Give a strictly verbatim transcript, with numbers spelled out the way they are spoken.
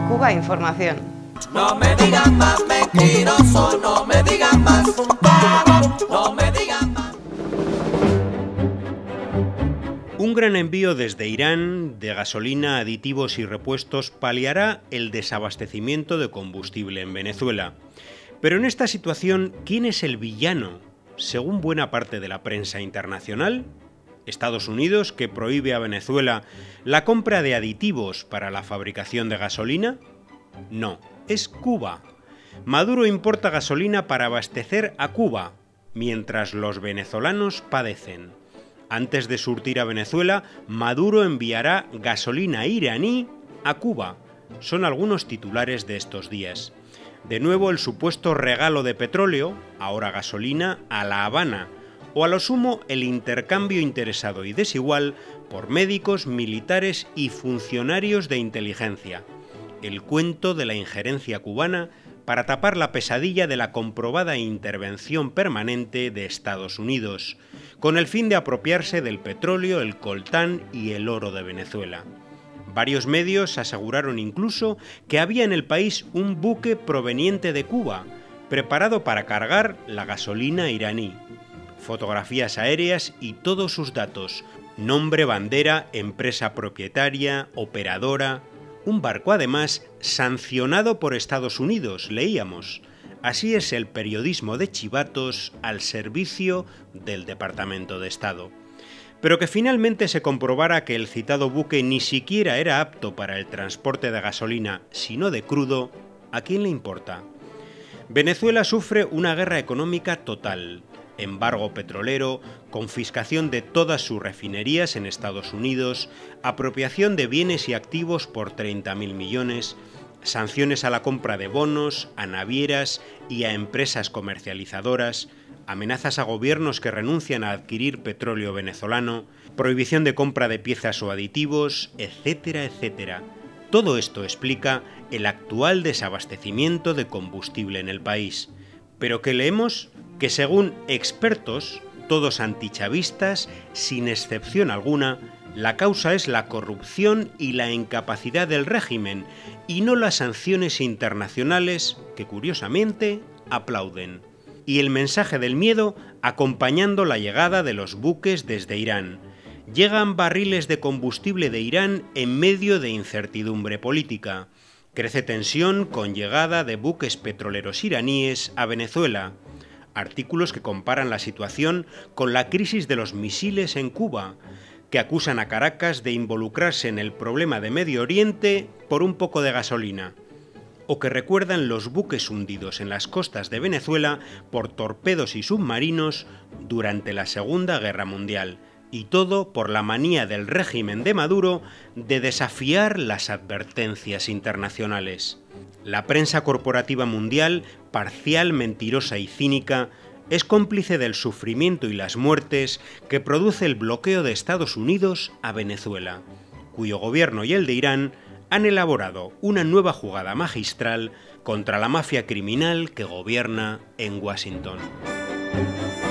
Cuba Información. No me digan más mentiroso, no me digan más, no me digan más. Un gran envío desde Irán de gasolina, aditivos y repuestos paliará el desabastecimiento de combustible en Venezuela. Pero en esta situación, ¿quién es el villano? Según buena parte de la prensa internacional, Estados Unidos, que prohíbe a Venezuela la compra de aditivos para la fabricación de gasolina. No, es Cuba. Maduro importa gasolina para abastecer a Cuba, mientras los venezolanos padecen. Antes de surtir a Venezuela, Maduro enviará gasolina iraní a Cuba. Son algunos titulares de estos días. De nuevo el supuesto regalo de petróleo, ahora gasolina, a La Habana, o a lo sumo el intercambio interesado y desigual por médicos, militares y funcionarios de inteligencia. El cuento de la injerencia cubana para tapar la pesadilla de la comprobada intervención permanente de Estados Unidos, con el fin de apropiarse del petróleo, el coltán y el oro de Venezuela. Varios medios aseguraron incluso que había en el país un buque proveniente de Cuba, preparado para cargar la gasolina iraní. Fotografías aéreas y todos sus datos, nombre, bandera, empresa propietaria, operadora. Un barco además sancionado por Estados Unidos, leíamos. Así es el periodismo de chivatos al servicio del Departamento de Estado. Pero que finalmente se comprobara que el citado buque ni siquiera era apto para el transporte de gasolina, sino de crudo, ¿a quién le importa? Venezuela sufre una guerra económica total. Embargo petrolero, confiscación de todas sus refinerías en Estados Unidos, apropiación de bienes y activos por treinta mil millones, sanciones a la compra de bonos, a navieras y a empresas comercializadoras, amenazas a gobiernos que renuncian a adquirir petróleo venezolano, prohibición de compra de piezas o aditivos, etcétera, etcétera. Todo esto explica el actual desabastecimiento de combustible en el país. Pero que leemos que según expertos, todos antichavistas, sin excepción alguna, la causa es la corrupción y la incapacidad del régimen, y no las sanciones internacionales que, curiosamente, aplauden. Y el mensaje del miedo acompañando la llegada de los buques desde Irán. Llegan barriles de combustible de Irán en medio de incertidumbre política. Crece tensión con llegada de buques petroleros iraníes a Venezuela. Artículos que comparan la situación con la crisis de los misiles en Cuba, que acusan a Caracas de involucrarse en el problema de Medio Oriente por un poco de gasolina, o que recuerdan los buques hundidos en las costas de Venezuela por torpedos y submarinos durante la Segunda Guerra Mundial, y todo por la manía del régimen de Maduro de desafiar las advertencias internacionales. La prensa corporativa mundial, parcial, mentirosa y cínica, es cómplice del sufrimiento y las muertes que produce el bloqueo de Estados Unidos a Venezuela, cuyo gobierno y el de Irán han elaborado una nueva jugada magistral contra la mafia criminal que gobierna en Washington.